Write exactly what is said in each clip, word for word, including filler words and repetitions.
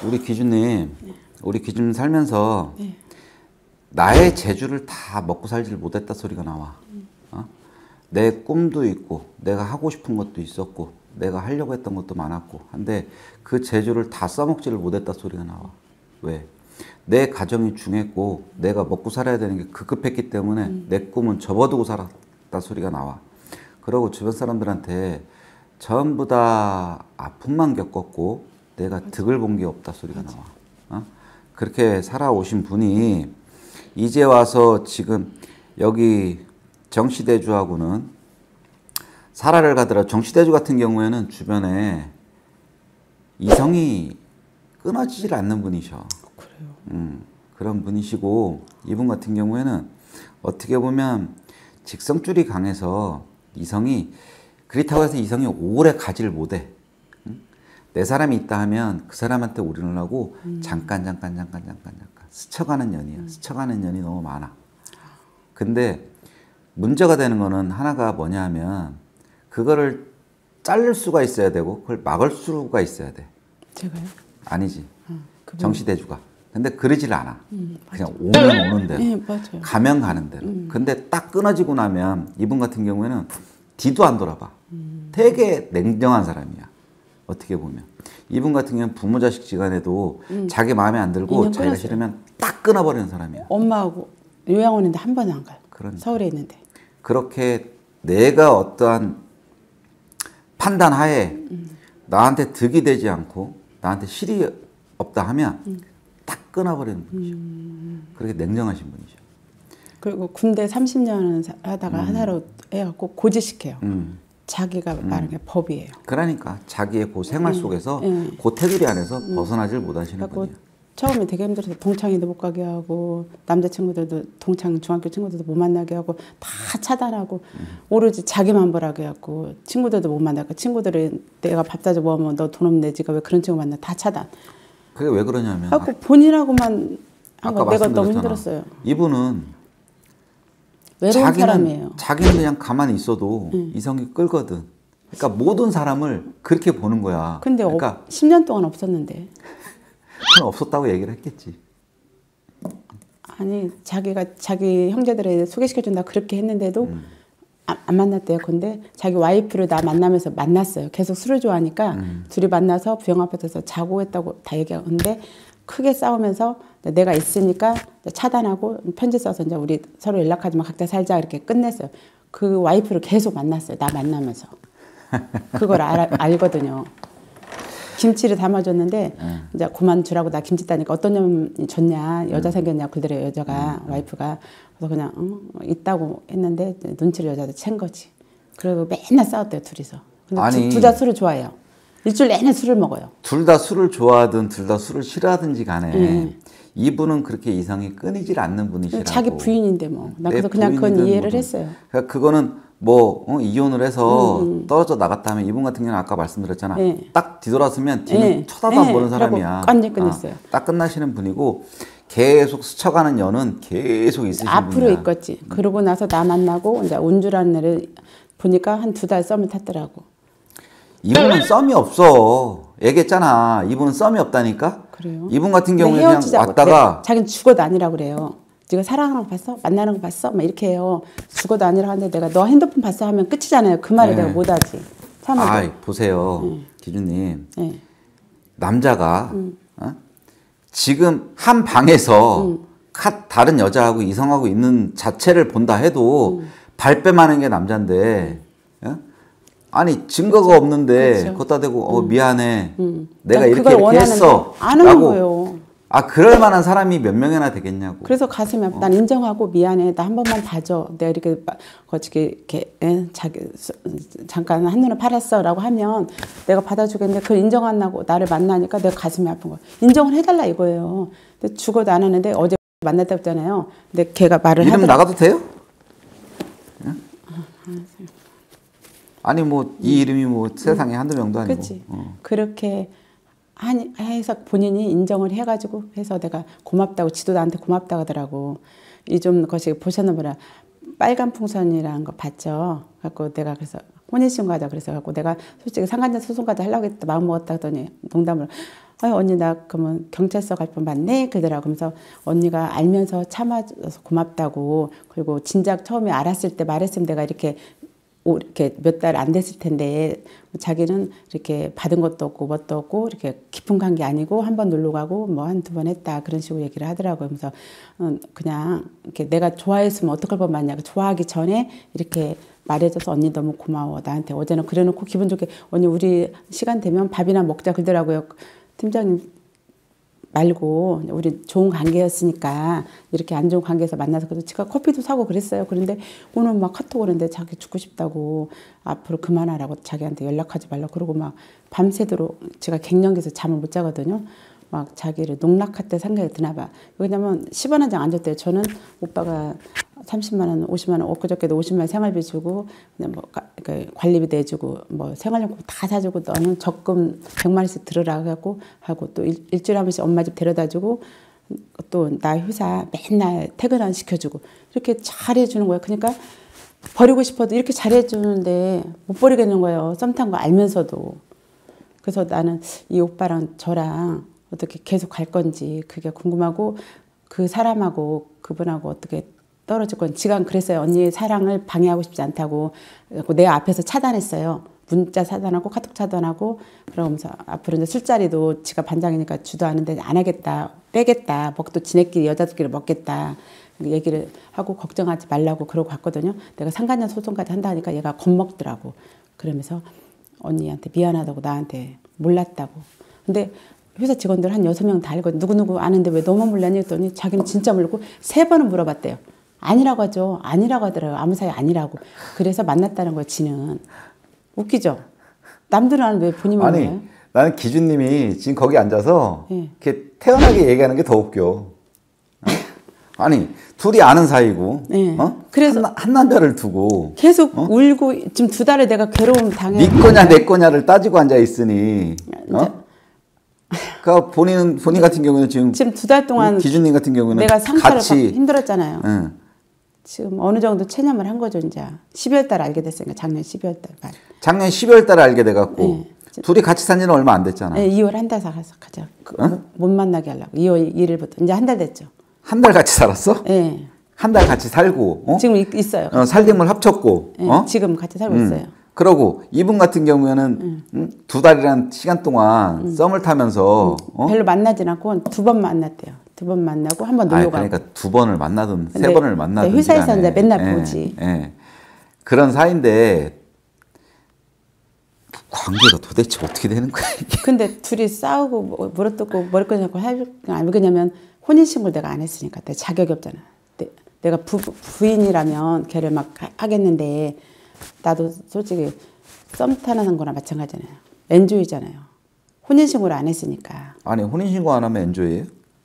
우리 기준님, 네. 우리 기준 살면서 네. 나의 재주를 다 먹고 살지를 못했다 소리가 나와. 음. 어? 내 꿈도 있고 내가 하고 싶은 것도 있었고 내가 하려고 했던 것도 많았고 한데 그 재주를 다 써먹지를 못했다 소리가 나와. 왜? 내 가정이 중했고 내가 먹고 살아야 되는 게 급급했기 때문에 음. 내 꿈은 접어두고 살았다 소리가 나와. 그러고 주변 사람들한테 전부 다 아픔만 겪었고 내가 맞아. 득을 본 게 없다 소리가 맞아. 나와. 어? 그렇게 살아오신 분이 이제 와서 지금 여기 정시대주하고는 살아를 가더라. 정시대주 같은 경우에는 주변에 이성이 끊어지질 않는 분이셔. 그래요. 음, 그런 분이시고 이분 같은 경우에는 어떻게 보면 직성줄이 강해서 이성이 그렇다고 해서 이성이 오래 가지를 못해. 응? 내 사람이 있다 하면 그 사람한테 올인을 하고 음. 잠깐 잠깐 잠깐 잠깐 잠깐 스쳐가는 년이야. 음. 스쳐가는 년이 너무 많아. 근데 문제가 되는 거는 하나가 뭐냐 하면 그거를 자를 수가 있어야 되고 그걸 막을 수가 있어야 돼. 제가요? 아니지. 어, 정시대주가. 근데 그러질 않아. 음, 그냥 오면 오는 대로. 네, 맞아요. 가면 가는 대로. 음. 근데 딱 끊어지고 나면 이분 같은 경우에는 뒤도 안 돌아봐. 음. 되게 냉정한 사람이야. 어떻게 보면. 이분 같은 경우는 부모 자식 지간에도 음. 자기 마음에 안 들고 자기가 끊었어요. 싫으면 딱 끊어버리는 사람이야. 엄마하고 요양원인데 한 번에 안 가요. 그러니까. 서울에 있는데. 그렇게 내가 어떠한 판단 하에 음. 나한테 득이 되지 않고 나한테 실이 없다 하면 음. 딱 끊어버리는 분이죠. 음. 그렇게 냉정하신 분이죠. 그리고 군대 삼십 년 하다가 음. 하나로 해갖고 고지시켜요. 음. 자기가 음. 말하는 게 법이에요. 그러니까 자기의 그 생활 속에서 네. 그 테두리 안에서 음. 벗어나질 못하시는 분이에요. 처음에 되게 힘들어서 동창회도 못 가게 하고 남자친구들도 동창 중학교 친구들도 못 만나게 하고 다 차단하고 음. 오로지 자기만 보라게 하고 친구들도 못 만나고 친구들이 내가 밥 사줘 먹으면 너 돈 없네 지가 왜 그런 친구 만나 다 차단. 그게 왜 그러냐면 하고 본인하고만 한 거 내가 너무 힘들었어요. 이분은 외로운 자기는, 사람이에요. 자기는 그냥 가만히 있어도 응. 이성이 끌거든. 그러니까 모든 사람을 그렇게 보는 거야. 근데 그러니까 어, 십 년 동안 없었는데. 그건 없었다고 얘기를 했겠지. 아니 자기가 자기 형제들에 소개시켜준다 그렇게 했는데도 음. 아, 안 만났대요. 근데 자기 와이프를 나 만나면서 만났어요. 계속 술을 좋아하니까 음. 둘이 만나서 부영 아파트에서 자고 했다고 다 얘기하는데 크게 싸우면서 내가 있으니까 차단하고 편지 써서 이제 우리 서로 연락하지 마 각자 살자 이렇게 끝냈어요. 그 와이프를 계속 만났어요. 나 만나면서. 그걸 알, 알거든요. 김치를 담아줬는데 음. 이제 그만주라고 나 김치 따니까 어떤 놈이 줬냐 여자 생겼냐 그들의 여자가 음. 와이프가 그래서 그냥 응, 있다고 했는데 눈치를 여자도 챈 거지. 그리고 맨날 싸웠대요 둘이서. 근데 둘 다 술을 좋아해요. 일주일 내내 술을 먹어요. 둘 다 술을 좋아하든 둘 다 술을 싫어하든지 간에 음. 이분은 그렇게 이성이 끊이질 않는 분이시라고. 자기 부인인데 뭐. 나 그래서 그냥 그건 이해를 뭐든. 했어요. 그러니까 그거는 뭐 어, 이혼을 해서 음. 떨어져 나갔다 하면 이분 같은 경우는 아까 말씀드렸잖아. 네. 딱 뒤돌았으면 뒤는 네. 쳐다도 안 네. 보는 사람이야. 완전히 끝냈어요. 아, 딱 끝나시는 분이고 계속 스쳐가는 연은 계속 있으신 분이야. 앞으로 있겠지. 음. 그러고 나서 나 만나고 이제 운주라는 애를 보니까 한 두 달 썸을 탔더라고. 이분은 썸이 없어. 얘기했잖아. 이분은 썸이 없다니까. 그래요? 이분 같은 경우에 그냥 왔다가 자기는 죽어도 아니라고 그래요. 네가 사랑하는 거 봤어? 만나는 거 봤어? 막 이렇게 해요. 죽어도 아니라고 하는데 내가 너 핸드폰 봤어? 하면 끝이잖아요. 그 말을 네. 내가 못하지. 아, 보세요. 네. 기준님. 네. 남자가 음. 어? 지금 한 방에서 음. 다른 여자하고 이성하고 있는 자체를 본다 해도 음. 발뺌하는 게 남자인데 어? 아니 증거가 그렇죠. 없는데 그렇죠. 걷다 대고 어, 미안해. 음. 내가 이렇게 이렇게 했어. 안 하는 거예요. 아 그럴 만한 사람이 몇 명이나 되겠냐고. 그래서 가슴이 아파. 어. 난 인정하고 미안해. 나 한 번만 봐줘. 내가 이렇게 거치게 이렇게 에? 자기 잠깐 한눈에 팔았어라고 하면 내가 받아주겠는데 그걸 인정 안 하고 나를 만나니까 내가 가슴이 아픈 거야. 인정을 해달라 이거예요. 근데 죽어도 안 하는데 어제 만났다고 했잖아요. 근데 걔가 말을 이름 하더라. 나가도 돼요? 응? 아, 아니 뭐 이 음. 이름이 뭐 세상에 음. 한두 명도 아니고. 그렇지. 어. 그렇게 한, 해서 본인이 인정을 해가지고 해서 내가 고맙다고 지도 나한테 고맙다고 하더라고. 이 좀 것이 보셨나 보라. 빨간 풍선이라는 거 봤죠. 갖고 내가 그래서 혼인신고하자 그래서 갖고 내가 솔직히 상간자 소송까지 하려고 했다 마음 먹었다 하더니 농담으로 아 언니 나 그러면 경찰서 갈 뻔 맞네 그러더라고. 그러면서 언니가 알면서 참아줘서 고맙다고. 그리고 진작 처음에 알았을 때 말했으면 내가 이렇게 오, 이렇게 몇 달 안 됐을 텐데 자기는 이렇게 받은 것도 없고 뭣도 없고 이렇게 깊은 관계 아니고 한 번 놀러 가고 뭐 한두 번 했다 그런 식으로 얘기를 하더라고요. 그래서 음, 그냥 이렇게 내가 좋아했으면 어떡할 뻔 맞냐. 좋아하기 전에 이렇게 말해줘서 언니 너무 고마워. 나한테 어제는 그래놓고 기분 좋게 언니 우리 시간 되면 밥이나 먹자 그러더라고요. 팀장님 말고 우리 좋은 관계였으니까 이렇게 안 좋은 관계에서 만나서 그래도 제가 커피도 사고 그랬어요. 그런데 오늘 막 카톡 오는데 자기 죽고 싶다고 앞으로 그만하라고 자기한테 연락하지 말라고 그러고 막 밤새도록 제가 갱년기에서 잠을 못 자거든요. 막 자기를 농락할 생각이 드나 봐. 왜냐면 십 원 한 장 안 줬대요. 저는 오빠가 삼십만 원, 오십만 원, 엊그저께도 오십만 원 생활비 주고 그냥 뭐 관리비 내주고 뭐 생활용품 다 사주고 너는 적금 백만 원씩 들으라 해갖고 하고 또 일, 일주일에 한 번씩 엄마 집 데려다주고 또 나 회사 맨날 퇴근 시켜주고 이렇게 잘해주는 거예요. 그러니까 버리고 싶어도 이렇게 잘해주는데 못 버리겠는 거예요. 썸 탄 거 알면서도. 그래서 나는 이 오빠랑 저랑 어떻게 계속 갈 건지 그게 궁금하고 그 사람하고 그분하고 어떻게 떨어질 건지. 지금 그랬어요. 언니의 사랑을 방해하고 싶지 않다고 내 앞에서 차단했어요. 문자 차단하고 카톡 차단하고 그러면서 앞으로 이제 술자리도 지가 반장이니까 주도 하는데 안 하겠다. 빼겠다. 먹도 지네끼리 여자들끼리 먹겠다. 얘기를 하고 걱정하지 말라고 그러고 갔거든요. 내가 상간녀 소송까지 한다 하니까 얘가 겁먹더라고. 그러면서 언니한테 미안하다고 나한테 몰랐다고. 근데 회사 직원들 한 여섯 명 다 알거든. 누구누구 아는데 왜 너만 몰랐니? 했더니 자기는 진짜 모르고 세 번은 물어봤대요. 아니라고 하죠. 아니라고 하더라고요. 아무 사이 아니라고. 그래서 만났다는 거예요. 지는. 웃기죠? 남들은 아는데 왜 본인이 아니 몰라요? 나는 기준님이 지금 거기 앉아서 네. 이렇게 태연하게 얘기하는 게 더 웃겨. 어? 아니 둘이 아는 사이고 네. 어? 그래서 한, 한 남자를 두고 계속 어? 울고 지금 두 달을 내가 괴로움 당해. 네 거냐 내 거냐를 따지고 앉아 있으니 어? 그러니까 본인 본인 같은 경우는 지금 지금 두 달 동안 기준님 같은 경우는 내가 상처를 같이 받- 힘들었잖아요. 응. 지금 어느 정도 체념을 한 거죠. 이제 십이월 달 알게 됐으니까 작년 십이월 달 말. 작년 십이월 달에 알게 돼갖고 네. 둘이 같이 산 지는 얼마 안 됐잖아. 네, 이월 한 달 살아서 가자. 그, 어? 못 만나게 하려고. 이월 일 일부터 이제 한 달 됐죠. 한 달 같이 살았어? 네. 한 달 같이 살고 어? 지금 있, 있어요. 어, 살림을 합쳤고 네, 어? 지금 같이 살고 음. 있어요. 그러고 이분 같은 경우에는 음, 두 달이란 시간 동안 썸을 타면서 어? 별로 만나진 않고 두 번 만났대요. 두 번 만나고 한 번 놀러 아니, 가고. 그러니까 두 번을 만나든 세 근데 번을 만나든 회사에서 간에. 이제 맨날 예, 보지. 예. 그런 사이인데 관계가 도대체 어떻게 되는 거야 이게? 근데 둘이 싸우고 뭐 물어뜯고 머리끈 잡고 할 왜냐면 혼인신고를 내가 안 했으니까 내 자격이 없잖아. 내, 내가 부, 부인이라면 걔를 막 하, 하겠는데 나도 솔직히 썸 타는 거나 마찬가지잖아요. 엔조이잖아요. 혼인신고를 안 했으니까. 아니 혼인신고 안 하면 엔조이예요?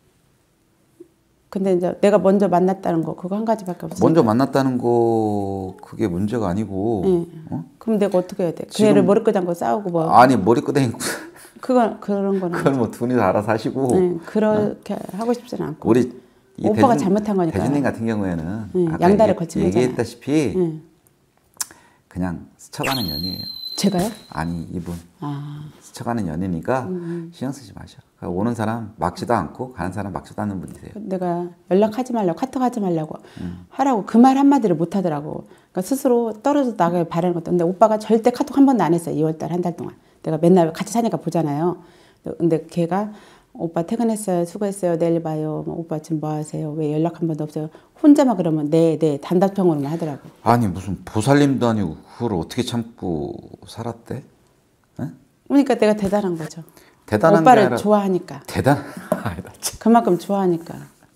근데 이제 내가 먼저 만났다는 거 그거 한 가지밖에 없어. 먼저 만났다는 거 그게 문제가 아니고 응. 어? 그럼 내가 어떻게 해야 돼? 그 지금- 애를 머리끄 잡고 싸우고 뭐 아니 머리끄댕이 그건 그런 거는 그걸 뭐 둘이 다 알아서 하시고 네, 그렇게 하고 싶지는 않고. 우리 이 오빠가 대준- 잘못한 거니까. 대준님 같은 경우에는 응, 아까 양다리를 얘기- 거친 거잖아. 얘기했다시피 응. 그냥 스쳐가는 연이에요. 제가요? 아니 이분 아, 스쳐가는 연이니까 음. 신경 쓰지 마셔. 그러니까 오는 사람 막지도 않고 가는 사람 막지도 않는 분이세요. 내가 연락하지 말라고 카톡하지 말라고 음. 하라고 그 말 한마디를 못 하더라고. 그러니까 스스로 떨어져 나가길 바라는 것도. 근데 오빠가 절대 카톡 한 번도 안 했어요. 이월 달 한 달 동안. 내가 맨날 같이 사니까 보잖아요. 근데 걔가 오빠 퇴근했어요. 수고했어요. 내일 봐요. 뭐 오빠 지금 뭐 하세요? 왜 연락 한 번도 없어요? 혼자만 그러면 네, 네 단답형으로만 하더라고. 아니 무슨 보살님도 아니고 그걸 어떻게 참고 살았대? 에? 그러니까 내가 대단한 거죠. 대단한 오빠를 게 아니라 좋아하니까. 대단. 아이, 나 참. 그만큼 좋아하니까.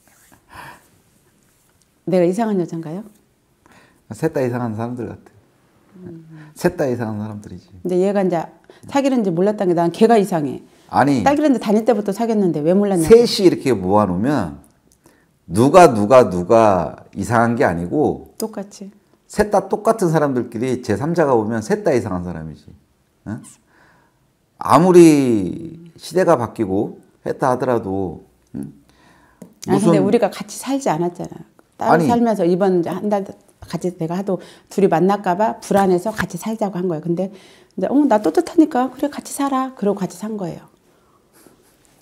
내가 이상한 여잔가요? 셋 다 이상한 사람들 같아. 셋 다 이상한 사람들이지. 근데 얘가 이제 사귀는지 몰랐다는 게 난 걔가 이상해. 아니 딸기랜드 다닐 때부터 사귀었는데 왜 몰랐냐? 셋이 이렇게 모아놓으면 누가 누가 누가 이상한 게 아니고 똑같이. 셋 다 똑같은 사람들끼리 제삼자가 오면 셋 다 이상한 사람이지. 어? 아무리 시대가 바뀌고 했다 하더라도 응? 아니 근데 우리가 같이 살지 않았잖아. 따로 아니. 살면서 이번 한 달 같이 내가 하도 둘이 만날까봐 불안해서 같이 살자고 한 거예요. 근데 이제 어, 나 떳떳하니까 그래 같이 살아. 그러고 같이 산 거예요.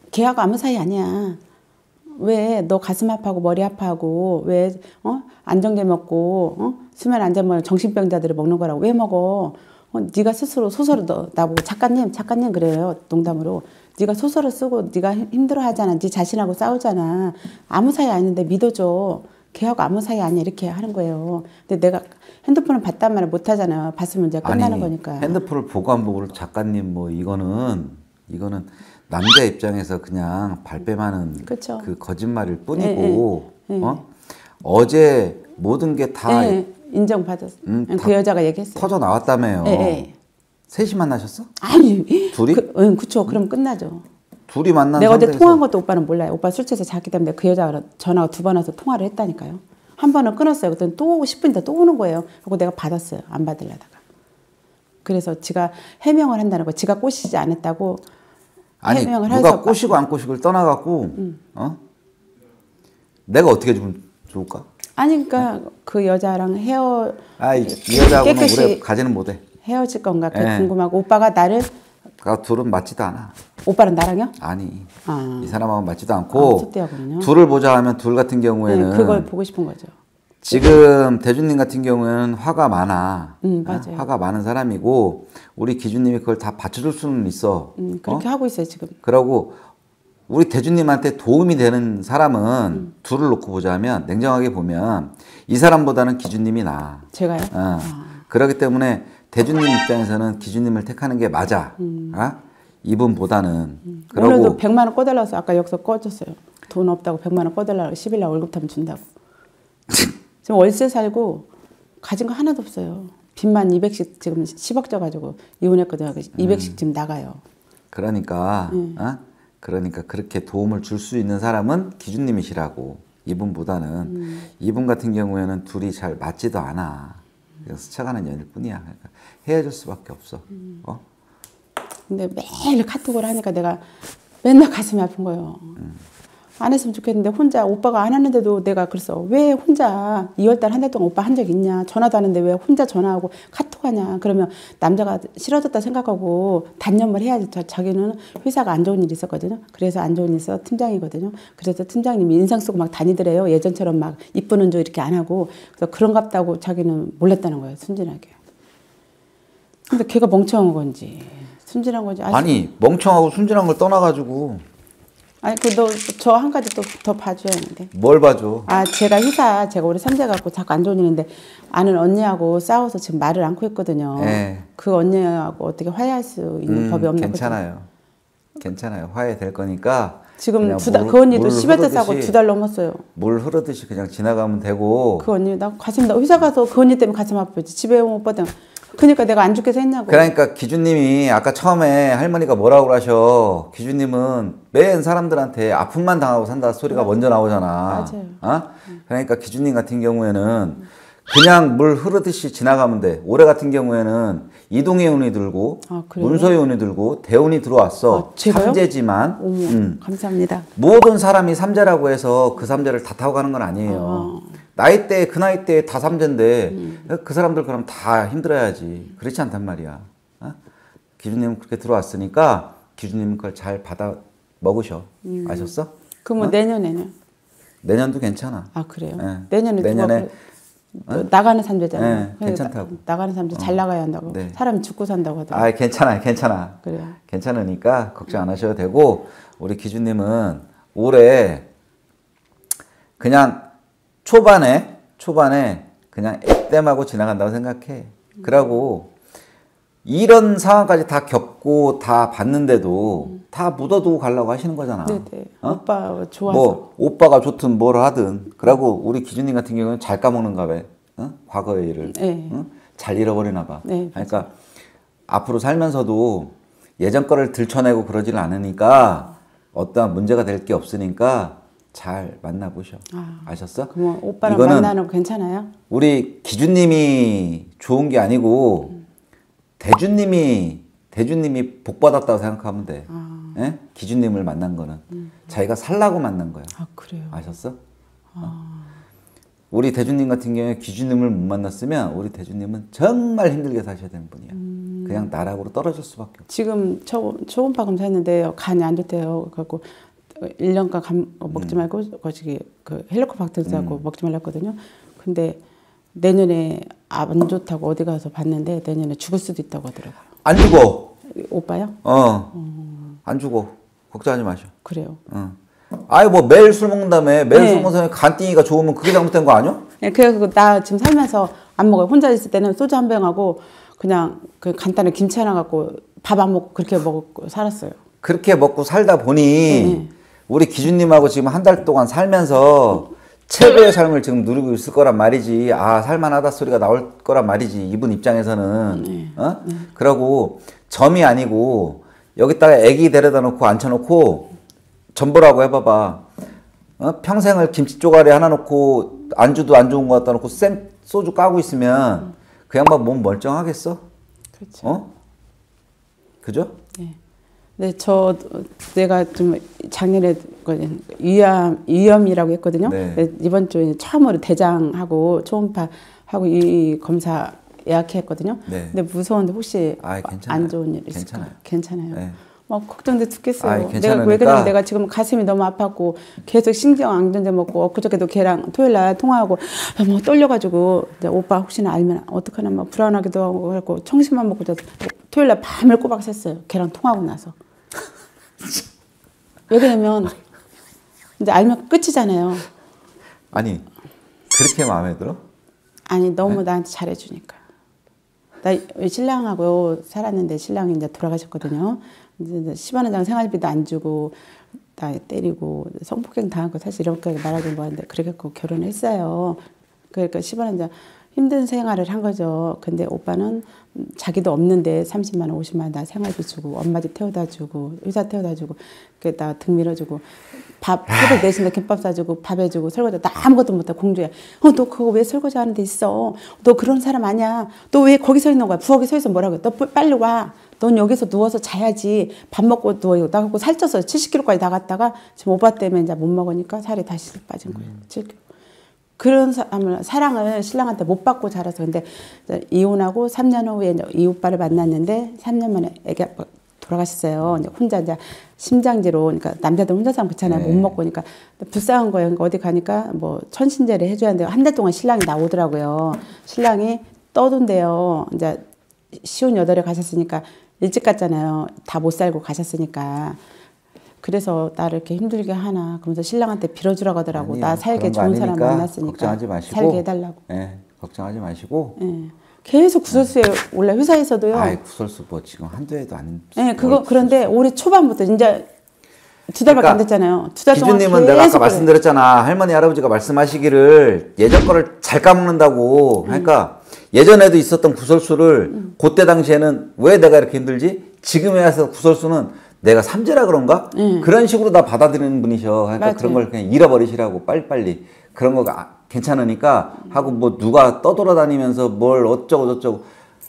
걔하고 아무 사이 아니야. 왜 너 가슴 아파하고 머리 아파하고 왜 어? 안정제 먹고 어? 수면 안정 먹는 정신병자들이 먹는 거라고 왜 먹어? 어, 네가 스스로 소설을 너, 나보고 작가님 작가님 그래요 농담으로 네가 소설을 쓰고 네가 힘들어하잖아. 네 자신하고 싸우잖아. 아무 사이 아닌데 믿어줘. 걔하고 아무 사이 아니야 이렇게 하는 거예요. 근데 내가 핸드폰을 봤단 말을 못 하잖아요. 봤으면 이제 끝나는 아니, 거니까. 핸드폰을 보고 안 보고를 작가님 뭐 이거는 이거는 남자 입장에서 그냥 발뺌하는 그쵸. 그 거짓말일 뿐이고 예, 예, 예. 어? 어제 모든 게 다 예, 인정받았어. 음, 그 다 여자가 얘기했어요. 터져 나왔다며요. 예, 예. 셋이 만나셨어? 아니 둘이? 그, 응, 그쵸. 그럼 끝나죠. 둘이 만난 내가 어제 상태에서 통화한 것도 오빠는 몰라요. 오빠 술 취해서 자기 때문에 그 여자가 전화가 두 번 와서 통화를 했다니까요. 한 번은 끊었어요. 그랬더니 또 오고 십 분 있다 또 오는 거예요. 그리고 내가 받았어요. 안 받으려다가. 그래서 지가 해명을 한다는 거. 지가 꼬시지 않았다고 아니 해명을 누가 해서 꼬시고 안 꼬시고를 떠나갖고 음. 어? 내가 어떻게 좀 좋을까? 아니 그러니까 그 여자랑 헤어 아이 이 여자하고는 깨끗이 오래 가지는 못해. 헤어질 건가 그게 예. 궁금하고 오빠가 나를 그 둘은 맞지도 않아. 오빠랑 나랑요? 아니 아. 이 사람하고 맞지도 아, 않고 숫대하거든요. 둘을 보자 하면 둘 같은 경우에는 네, 그걸 보고 싶은 거죠. 지금 대준님 같은 경우에는 화가 많아. 음, 어? 맞아요. 화가 많은 사람이고 우리 기준님이 그걸 다 받쳐줄 수는 있어. 음, 그렇게 어? 하고 있어요 지금. 그러고 우리 대준님한테 도움이 되는 사람은 음. 둘을 놓고 보자면 냉정하게 보면 이 사람보다는 기준님이 나아. 제가요? 어. 아. 그렇기 때문에 대준님 입장에서는 기준님을 택하는 게 맞아. 어? 이분보다는. 그러고 오늘도 백만 원 꺼달라서 아까 여기서 꺼줬어요. 돈 없다고 백만 원 꺼달라고 십 일 날 월급 타면 준다고. 지금 월세 살고 가진 거 하나도 없어요. 빚만 이백씩 지금 십억 져가지고 이혼했거든요. 이백씩 지금 나가요. 그러니까 음. 어? 그러니까 그렇게 도움을 줄 수 있는 사람은 기준님이시라고. 이분보다는 음. 이분 같은 경우에는 둘이 잘 맞지도 않아. 그래서 스쳐가는 연일 뿐이야. 그러니까 헤어질 수밖에 없어. 음. 어? 근데 매일 카톡을 하니까 내가 맨날 가슴이 아픈 거예요. 안 했으면 좋겠는데 혼자 오빠가 안 하는데도 내가 그랬어. 왜 혼자 이월달 한 달 동안 오빠 한 적 있냐. 전화도 하는데 왜 혼자 전화하고 카톡하냐. 그러면 남자가 싫어졌다 생각하고 단념을 해야지. 저, 자기는 회사가 안 좋은 일이 있었거든요. 그래서 안 좋은 일 있어 팀장이거든요. 그래서 팀장님이 인상 쓰고 막 다니더래요. 예전처럼 막 이쁘는 줄 이렇게 안 하고. 그래서 그런갑다고 자기는 몰랐다는 거예요. 순진하게. 근데 걔가 멍청한 건지 순진한 건지 아직- 아니 멍청하고 순진한 걸 떠나가지고 아니 그 너 저 한 가지 또 더 봐줘야 하는데. 뭘 봐줘. 아 제가 회사 제가 우리 삼재 갖고 자꾸 안 좋은 일인데 아는 언니하고 싸워서 지금 말을 않고 있거든요. 네. 그 언니하고 어떻게 화해할 수 있는 음, 법이 없나 괜찮아요. 괜찮아요. 화해될 거니까 지금 그냥 두 달 물- 그 언니도 물 시베트 싸고 흐르듯이- 두 달 넘었어요. 물 흐르듯이 그냥 지나가면 되고. 그 언니 나 가슴 나 회사 가서 그 언니 때문에 가슴 아프지. 집에 온 오빠 때문에. 그러니까 내가 안 죽게 했냐고. 그러니까 기준님이 아까 처음에 할머니가 뭐라고 그러셔. 기준님은 맨 사람들한테 아픔만 당하고 산다 소리가 먼저 나오잖아. 맞아요. 어? 그러니까 기준님 같은 경우에는 그냥 물 흐르듯이 지나가면 돼. 올해 같은 경우에는 이동의 운이 들고 아, 그래요? 문서의 운이 들고 대운이 들어왔어. 아, 제가요? 삼재지만 어머 음. 감사합니다. 모든 사람이 삼재라고 해서 그 삼재를 다 타고 가는 건 아니에요. 나이대 그 나이대에 다 삼재인데 그 사람들 그럼 다 힘들어야지. 그렇지 않단 말이야. 어? 기준님은 그렇게 들어왔으니까 기준님은 그걸 잘 받아 먹으셔. 아셨어? 그럼 뭐 내년에는 내년도 괜찮아. 아 그래요? 네. 내년에 내년에 누가 그- 나가는 삼재잖아요. 네, 괜찮다고. 나, 나가는 삼재 잘 나가야 한다고. 네. 사람이 죽고 산다고 하더라고요. 아, 괜찮아, 괜찮아. 그래요. 괜찮으니까 걱정 안 하셔도 되고 우리 기준님은 올해 그냥 초반에 초반에 그냥 액땜하고 지나간다고 생각해. 그러고 이런 상황까지 다 겪고 다 봤는데도 다 묻어두고 가려고 하시는 거잖아. 네네. 어? 오빠 좋아서. 뭐 오빠가 좋든 뭘 하든. 그러고 우리 기준님 같은 경우는 잘 까먹는가 봐. 어? 과거의 일을. 네. 어? 잘 잃어버리나 봐. 네, 그러니까 앞으로 살면서도 예전 거를 들춰내고 그러질 않으니까 어떠한 문제가 될 게 없으니까 잘 만나보셔. 아. 아셨어? 그럼 오빠랑 이거는 만나는 거 괜찮아요? 우리 기준님이 좋은 게 아니고 대준님이 대준님이 복 받았다고 생각하면 돼. 아. 예? 기준님을 만난 거는 자기가 살라고 만난 거야. 아 그래요. 아셨어? 어? 우리 대준님 같은 경우에 기준님을 못 만났으면 우리 대준님은 정말 힘들게 사셔야 되는 분이야. 그냥 나락으로 떨어질 수밖에 없어. 지금 초, 초음파 검사했는데 간이 안 좋대요. 그래갖고 일 년간 감 먹지 말고 거기 그 헬리코박터스하고 음. 먹지 말랐거든요. 근데 내년에 안 좋다고 어디 가서 봤는데 내년에 죽을 수도 있다고 하더라고요. 안 죽어. 오빠요? 어. 음. 안 죽어. 걱정하지 마셔. 그래요. 어. 아이 뭐 매일 술 먹는다며. 매일 네. 술 먹으면 간띵이가 좋으면 그게 잘못된 거 아니야? 네, 그래서 나 지금 살면서 안 먹어요. 혼자 있을 때는 소주 한 병하고 그냥 그 간단한 김치 하나 갖고 밥 안 먹고 그렇게 먹고 살았어요. 그렇게 먹고 살다 보니 네. 우리 기준님하고 지금 한 달 동안 살면서 최고의 삶을 지금 누리고 있을 거란 말이지. 아, 살만하다 소리가 나올 거란 말이지. 이분 입장에서는. 네. 어? 네. 그러고 점이 아니고 여기다가 애기 데려다 놓고 앉혀놓고 전보라고 해봐봐. 어? 평생을 김치 쪼가리 하나 놓고 안주도 안 좋은 거 갖다 놓고 생 소주 까고 있으면 그 양반 몸 멀쩡하겠어? 그렇죠. 어? 그죠? 네. 네, 저 내가 좀 작년에 위암 위염이라고 했거든요. 네. 네, 이번 주에 처음으로 대장하고 초음파 하고 이 검사 예약했거든요. 네. 근데 무서운데 혹시 아이, 안 좋은 일 있을까? 괜찮아요. 괜찮아요. 네. 막 걱정돼 죽겠어요. 아이, 내가 괜찮으니까. 왜 그러면 내가 지금 가슴이 너무 아팠고 계속 신경 안정제 먹고 엊그저께도 걔랑 토요일 날 통화하고 뭐 떨려가지고 이제 오빠 혹시나 알면 어떡하나 막 불안하기도 하고 그래고 청심만 먹고 저 토요일 날 밤을 꼬박 샜어요. 걔랑 통화하고 나서. 왜 그러냐면 이제 알면 끝이잖아요. 아니, 그렇게 마음에 들어? 아니 너무 네? 나한테 잘해주니까. 나 신랑하고 살았는데 신랑이 이제 돌아가셨거든요. 이제 십만 원장 생활비도 안 주고 나 때리고 성폭행 당한 거 사실 이렇게 말하기 뭐한데 그래갖고 결혼했어요. 그러니까 십만 원장 힘든 생활을 한 거죠. 근데 오빠는 자기도 없는데 삼십만 원, 오십만 원 나 생활비 주고 엄마 집 태워다 주고 회사 태워다 주고 그 나 등 밀어주고 밥 새벽 네 시인데 김밥 싸주고 밥 해주고 설거지 나 아무것도 못해 공주야. 어 너 그거 왜 설거지 하는 데 있어? 너 그런 사람 아니야. 너 왜 거기 서 있는 거야? 부엌에 서 있어 뭐라고 해? 너 빨리 와. 넌 여기서 누워서 자야지. 밥 먹고 누워. 나 갖고 살쪄서 칠십 킬로까지 나갔다가 지금 오빠 때문에 이제 못 먹으니까 살이 다시 빠진 거예요. 칠 킬로. 그런 사람을 사랑을 신랑한테 못 받고 자라서 근데 이혼하고 삼 년 후에 이 오빠를 만났는데 삼 년 만에 애기 아빠 돌아가셨어요. 이제 혼자 이제 심장지로 그러니까 남자들 혼자 사면 그렇잖아요. 네. 못 먹고 그러니까 불쌍한 거예요. 그러니까 어디 가니까 뭐 천신제를 해줘야 돼요. 한 달 동안 신랑이 나오더라고요. 신랑이 떠돈대요. 이제 시운 여덟에 가셨으니까 일찍 갔잖아요. 다 못 살고 가셨으니까. 그래서 나를 이렇게 힘들게 하나 그러면서 신랑한테 빌어주라고 하더라고. 아니요, 나 살게 좋은 사람 만났으니까 걱정하지 마시고 살게 해달라고. 네, 걱정하지 마시고. 네. 계속 구설수에 원래 회사에서도요. 아이 구설수 뭐 지금 한두 해도 안. 네, 그거 그런데 올해 초반부터 이제 두 달밖에 그러니까 안 됐잖아요. 두 달 동안 기준님은 내가 아까 계속 그래. 말씀드렸잖아. 할머니 할아버지가 말씀하시기를 예전 거를 잘 까먹는다고. 그러니까 예전에도 있었던 구설수를 음. 그때 당시에는 왜 내가 이렇게 힘들지? 지금에 와서 구설수는 내가 삼재라 그런가? 음. 그런 식으로 다 받아들이는 분이셔. 그러니까 맞아요. 그런 걸 그냥 잃어버리시라고 빨리빨리. 그런 거가 괜찮으니까 하고 뭐 누가 떠돌아다니면서 뭘 어쩌고 저쩌고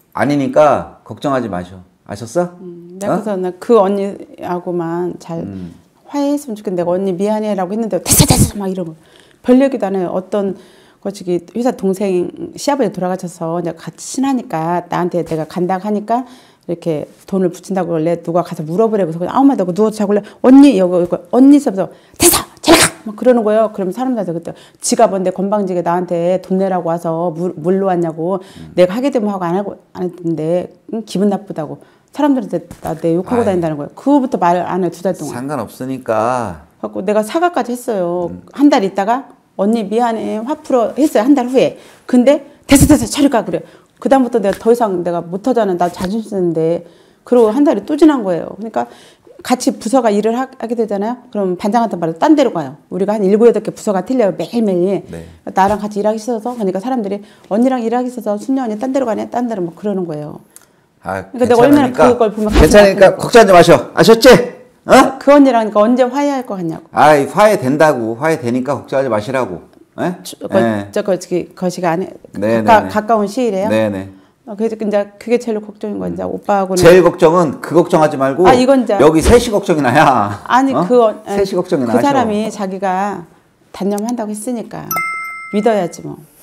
아니니까 걱정하지 마셔. 아셨어? 음, 내가 그래서 나 그 언니하고만 잘 음. 화해했으면 좋겠는데 내가 언니 미안해라고 했는데 됐어 됐어 막 이러고 별 얘기도 안 해요. 어떤 거기 회사 동생 시아버지 돌아가셔서 이제 같이 친하니까 나한테 내가 간다고 하니까 이렇게 돈을 붙인다고 원래 누가 가서 물어보래. 그래서 그냥 아무 말도 없고 누워서 자길래 언니 여기 여기 언니 있어서 됐어 잘 가! 막 그러는 거예요. 그럼 사람들한테 그때 지가 뭔데 건방지게 나한테 돈 내라고 와서 물, 물로 왔냐고 음. 내가 하게 되면 하고 안 하고 안 했는데 응? 기분 나쁘다고 사람들한테 나 내 욕하고 아이. 다닌다는 거예요. 그거부터 말 안 해 두 달 동안. 상관없으니까. 갖고 내가 사과까지 했어요. 음. 한 달 있다가 언니 미안해 화 풀어 했어요. 한 달 후에. 근데 됐어 됐어 저리 가 그래. 그 다음부터 내가 더 이상 내가 못하잖아. 나 자존심 쓰는데. 그러고 한 달이 또 지난 거예요. 그러니까 같이 부서가 일을 하, 하게 되잖아요. 그럼 반장한테 말해서 딴 데로 가요. 우리가 한 일곱 여덟 개 부서가 틀려요. 매일매일. 네. 나랑 같이 일하기 싫어서 그러니까 사람들이 언니랑 일하기 싫어서 순녀 언니 딴 데로 가네. 딴 데로 막 그러는 거예요. 아, 그러니까 내가 얼마나 그걸 보면 괜찮으니까 걱정하지 마셔. 아셨지? 어? 그 언니랑 그러니까 언제 화해할 것 같냐고. 아이 화해된다고. 화해되니까 걱정하지 마시라고. 에? 거, 네. 저 거기 거시가 안에 네, 가까, 네, 네. 가까운 시일이에요. 네네. 어, 그래서 이제 그게 제일 걱정인 거야. 이제 오빠하고는 제일 걱정은 그 걱정하지 말고. 아 이건 이제 여기 셋이 걱정이 나야. 아니 어? 그 어, 셋이 걱정이 그 나셔. 사람이 자기가 단념한다고 했으니까 믿어야지 뭐.